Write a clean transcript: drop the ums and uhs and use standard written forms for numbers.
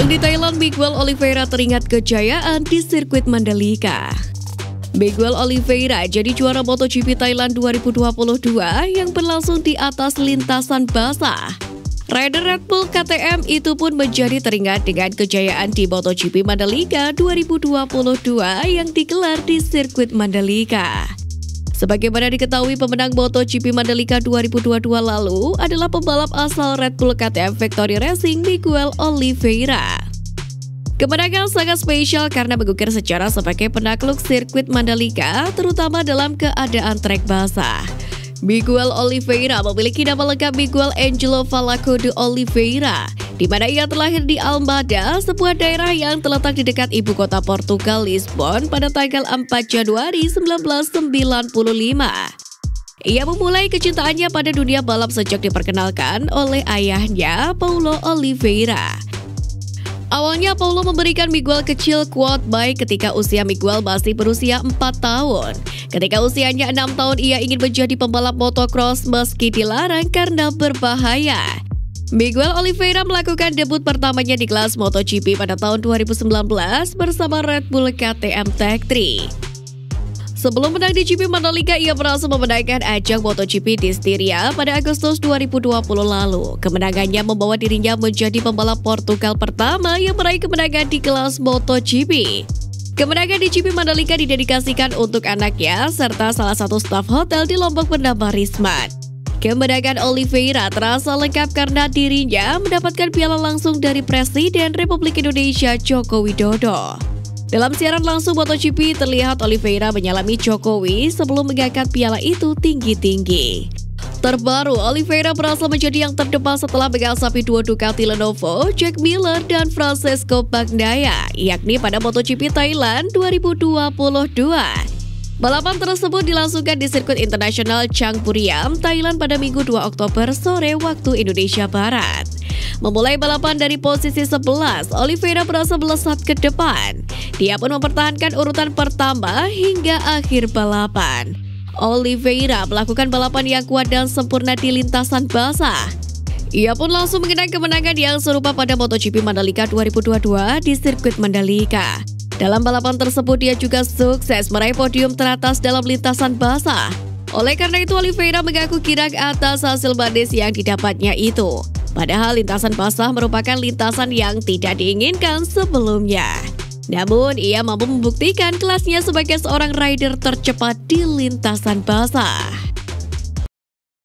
Sedang di Thailand, Miguel Oliveira teringat kejayaan di sirkuit Mandalika. Miguel Oliveira jadi juara MotoGP Thailand 2022 yang berlangsung di atas lintasan basah. Rider Red Bull KTM itu pun menjadi teringat dengan kejayaan di MotoGP Mandalika 2022 yang digelar di sirkuit Mandalika. Sebagaimana diketahui, pemenang MotoGP Mandalika 2022 lalu adalah pembalap asal Red Bull KTM Factory Racing Miguel Oliveira. Kemenangan sangat spesial karena mengukir sejarah sebagai penakluk sirkuit Mandalika, terutama dalam keadaan trek basah. Miguel Oliveira memiliki nama lengkap Miguel Angelo Valaco de Oliveira, di mana ia terlahir di Almada, sebuah daerah yang terletak di dekat ibu kota Portugal, Lisbon, pada tanggal 4 Januari 1995. Ia memulai kecintaannya pada dunia balap sejak diperkenalkan oleh ayahnya, Paulo Oliveira. Awalnya Paulo memberikan Miguel kecil quad bike ketika usia Miguel masih berusia 4 tahun. Ketika usianya 6 tahun, ia ingin menjadi pembalap motocross meski dilarang karena berbahaya. Miguel Oliveira melakukan debut pertamanya di kelas MotoGP pada tahun 2019 bersama Red Bull KTM Tech 3. Sebelum menang di GP Mandalika, ia berhasil memenangkan ajang MotoGP di Styria pada Agustus 2020 lalu. Kemenangannya membawa dirinya menjadi pembalap Portugal pertama yang meraih kemenangan di kelas MotoGP. Kemenangan di GP Mandalika didedikasikan untuk anaknya serta salah satu staf hotel di Lombok bernama Risman. Kemenangan Oliveira terasa lengkap karena dirinya mendapatkan piala langsung dari Presiden Republik Indonesia Joko Widodo. Dalam siaran langsung MotoGP, terlihat Oliveira menyalami Jokowi sebelum mengangkat piala itu tinggi-tinggi. Terbaru, Oliveira berhasil menjadi yang terdepan setelah mengasapi duo Ducati Lenovo, Jack Miller dan Francesco Bagnaia, yakni pada MotoGP Thailand 2022. Balapan tersebut dilangsungkan di sirkuit internasional Changpuriam, Thailand pada Minggu 2 Oktober sore waktu Indonesia Barat. Memulai balapan dari posisi 11, Oliveira berhasil melesat ke depan. Dia pun mempertahankan urutan pertama hingga akhir balapan. Oliveira melakukan balapan yang kuat dan sempurna di lintasan basah. Ia pun langsung mengenang kemenangan yang serupa pada MotoGP Mandalika 2022 di sirkuit Mandalika. Dalam balapan tersebut, dia juga sukses meraih podium teratas dalam lintasan basah. Oleh karena itu, Oliveira mengaku girang atas hasil manis yang didapatnya itu. Padahal lintasan basah merupakan lintasan yang tidak diinginkan sebelumnya. Namun, ia mampu membuktikan kelasnya sebagai seorang rider tercepat di lintasan basah.